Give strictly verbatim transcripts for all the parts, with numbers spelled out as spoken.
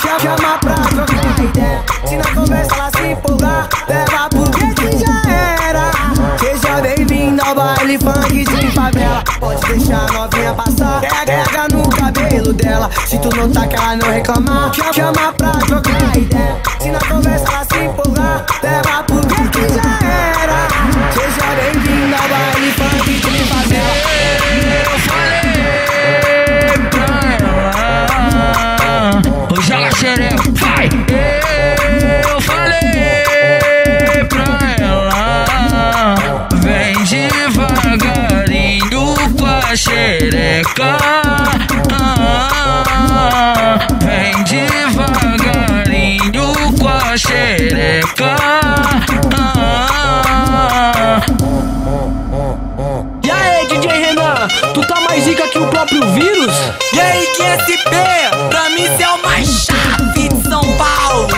chama pra trocar ideia. Se na conversa ela se empolgar, leva porque que já era. Seja bem-vindo ao baile funk de favela. Pode deixar a novinha passar, pega no cabelo dela. Se tu não tá que ela não reclamar, chama pra trocar ideia. Se na conversa ela se empolgar, leva porque que já era. Seja bem-vindo ao baile funk de favela. Eu falei pra ela, hoje ela xereca, vai. Eu falei pra ela, vem devagarinho com a xereca. Vem devagarinho com a xereca. E aí, D J Renan, tu tá mais zica que o próprio vírus? E aí, Q S P, pra mim cê é o mais chave de São Paulo.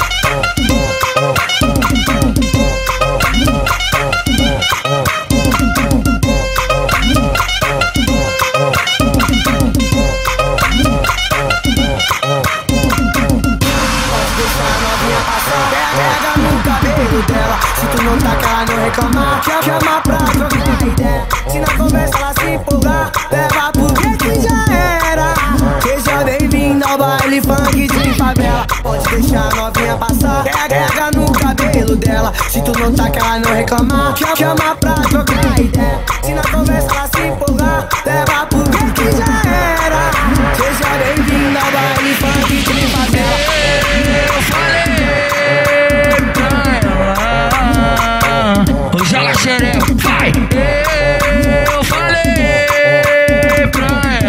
Pega no cabelo dela. Se tu não tá que ela não reclamar, chama pra trocar ideia. Se na conversa ela se empolgar, leva porque que já era. Seja bem-vindo ao baile funk de favela. Pode deixar a novinha passar, pega no cabelo dela. Se tu não tá que ela não reclamar, chama pra trocar ideia. Se na conversa ela se empolgar, leva porque que já era. Seja bem-vindo ao baile funk de favela. Eu falei pra ela, hoje ela xereca, vai. Eu falei pra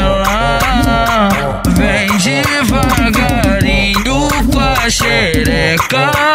ela, vem devagarinho com a xereca.